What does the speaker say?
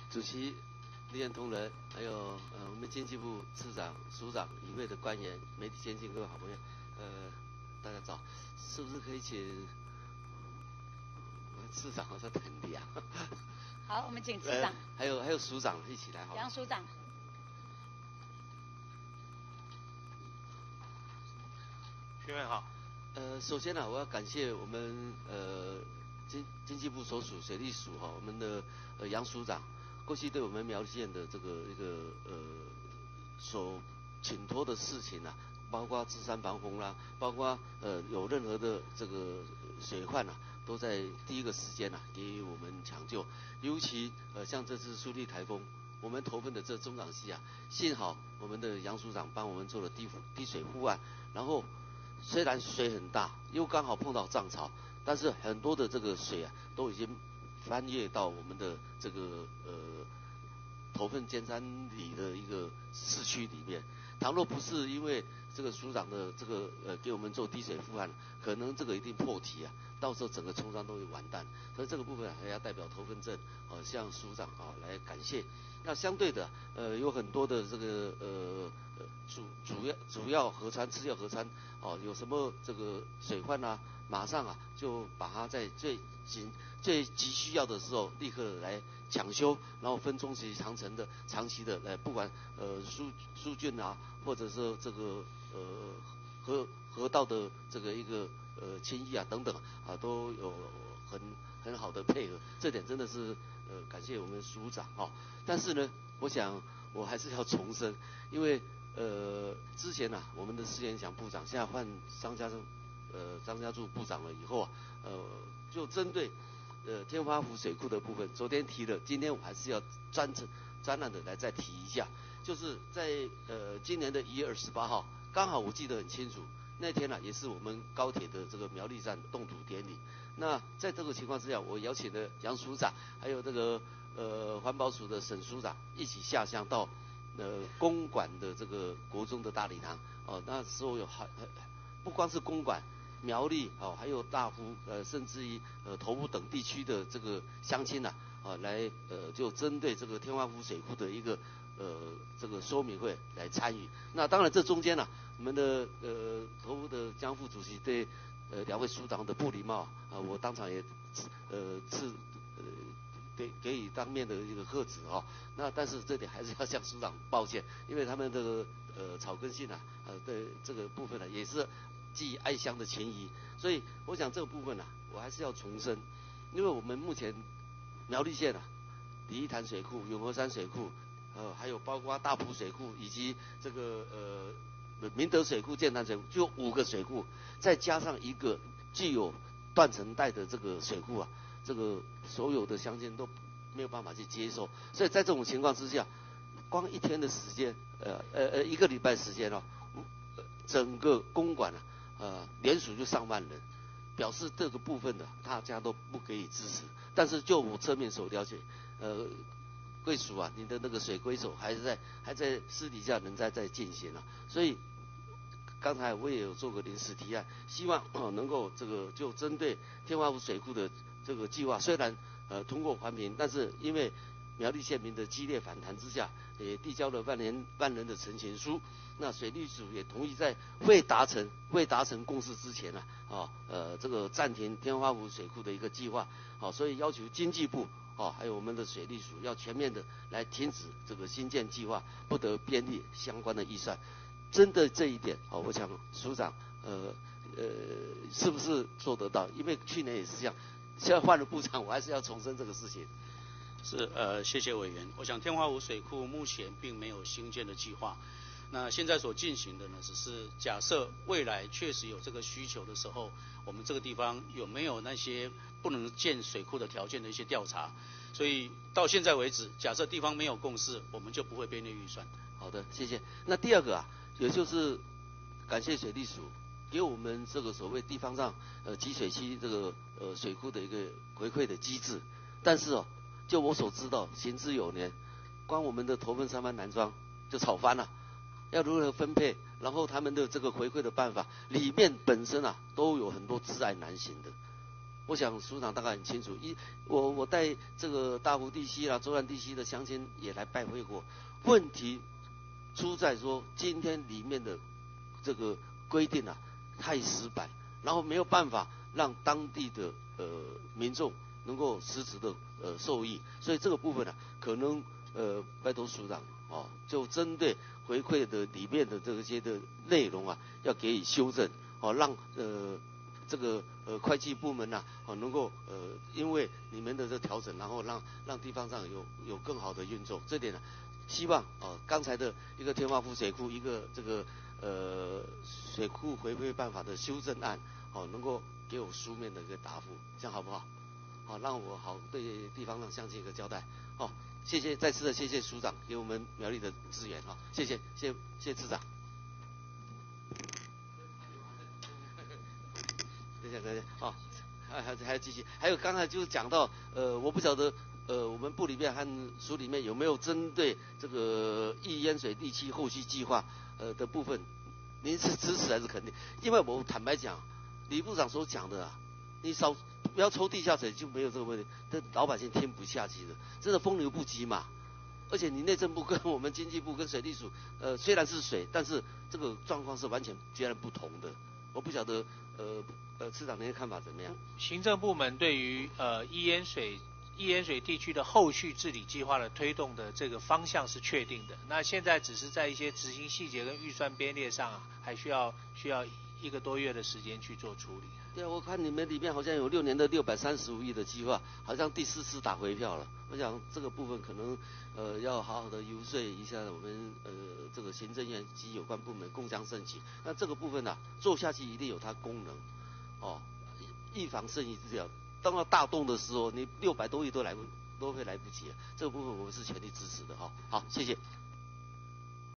主席李彦同仁，还有我们经济部次长、署长与会的官员、媒体先进各位好朋友，大家早，是不是可以请我们次长好像很凉？ 好，我们请次长， 还有署长一起来好。 杨署长。 学员好。 首先呢，我要感谢我们经济部所属水利署哈，我们的杨署长过去对我们苗栗县的这个一个所请托的事情啊，包括治山防洪啦，包括有任何的这个水患啊，都在第一个时间啊给予我们抢救。尤其像这次苏力台风，我们投奔的这中港溪啊，幸好我们的杨署长帮我们做了低水护岸，然后虽然水很大，又刚好碰到涨潮，但是很多的这个水啊，都已经翻越到我们的这个头份尖山里的一个市区里面。倘若不是因为这个署长的这个给我们做滴水护岸，可能这个一定破堤啊，到时候整个冲山都会完蛋。所以这个部分还要代表头份镇向署长来感谢。那相对的有很多的这个主要河川、次要河川有什么这个水患啊，马上啊就把它在最急需要的时候立刻来抢修，然后分中期、长期的不管疏浚啊，或者是这个河道的这个一个清淤啊等等啊，都有很好的配合，这点真的是感谢我们署长但是呢，我想我还是要重申，因为之前啊，我们的施延祥部长现在换张家柱部长了以后啊，就针对天花湖水库的部分，昨天提了，今天我还是要专案的来再提一下，就是在今年的1月28号，刚好我记得很清楚，那天也是我们高铁的这个苗栗站动土典礼。那在这个情况之下，我邀请了杨署长，还有这个环保署的沈署长一起下乡到公馆的这个国中的大礼堂那时候不光是公馆、苗栗还有大湖甚至于头部等地区的这个乡亲来就针对这个天花湖水库的一个这个说明会来参与。那当然这中间我们的头部的江副主席对两位署长的不礼貌我当场也给予当面的一个喝止那但是这点还是要向署长抱歉，因为他们这个草根性对这个部分也是寄爱乡的情谊，所以我想这个部分我还是要重申，因为我们目前苗栗县李一潭水库、永和山水库还有包括大埔水库以及这个明德水库、建潭水库，就5个水库，再加上一个具有断层带的这个水库这个所有的乡亲都没有办法去接受，所以在这种情况之下，光1天的时间，1个礼拜时间整个公馆联署就上万人，表示这个部分大家都不给予支持。但是就我侧面所了解，贵署你的那个水规手还在私底下仍在进行所以刚才我也有做个临时提案，希望能够这个就针对天花湖水库的这个计划，虽然通过环评，但是因为苗栗县民的激烈反弹之下，也递交了万人的陈情书。那水利署也同意在未达成共识之前这个暂停天花湖水库的一个计划所以要求经济部还有我们的水利署要全面的来停止这个新建计划，不得编列相关的预算。针对这一点我想署长是不是做得到？因为去年也是这样，现在换了部长，我还是要重申这个事情。 是谢谢委员。我想天花湖水库目前并没有新建的计划，那现在所进行的呢，只是假设未来确实有这个需求的时候，我们这个地方有没有那些不能建水库的条件的一些调查。所以到现在为止，假设地方没有共识，我们就不会编列预算。 好的，谢谢。那第二个也就是感谢水利署给我们这个所谓地方上集水区这个水库的一个回馈的机制，但是就我所知道，行之有年，光我们的头份3番南庄就吵翻了，要如何分配，然后他们的这个回馈的办法里面本身都有很多窒碍难行的。 我想署长大概很清楚，我带这个大湖地区啦、中南地区的乡亲也来拜会过，问题出在说今天里面的这个规定啊太死板，然后没有办法让当地的民众能够实质的受益，所以这个部分呢、可能拜托署长就针对回馈的里面的这些的内容啊，要给予修正让这个会计部门呐能够因为你们的这调整，然后让地方上有更好的运作，这点呢希望刚才的一个天华湖水库一个这个水库回馈办法的修正案能够给我书面的一个答复，这样好不好？让我好对地方上乡亲一个交代。谢谢，再次的谢谢署长给我们苗栗的资源谢谢次长。等一下还要继续，还有刚才就讲到我不晓得我们部里面和署里面有没有针对这个易淹水地区后续计划的部分，您是支持还是肯定？因为我坦白讲，李部长所讲的你不要抽地下水就没有这个问题，这老百姓听不下去的，真的风流不及嘛。而且你内政部跟我们经济部跟水利署虽然是水，但是这个状况是完全截然不同的。我不晓得市长您的看法怎么样？ 行政部门对于易淹水地区的后续治理计划的推动的这个方向是确定的，那现在只是在一些执行细节跟预算编列上还需要1个多月的时间去做处理。 对啊，我看你们里面好像有6年的635亿的计划，好像第4次打回票了。我想这个部分可能要好好的游说一下我们这个行政院及有关部门共襄盛举。那这个部分做下去一定有它功能预防胜于治疗。当到大动的时候，你600多亿都会来不及，这个部分我们是全力支持的好，谢谢。